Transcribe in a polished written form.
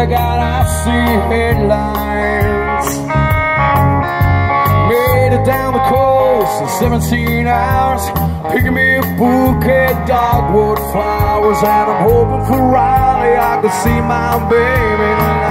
I gotta see headlines. Made it down the coast in 17 hours, picking me a bouquet of dogwood flowers. And I'm hoping for Raleigh I can see my baby now.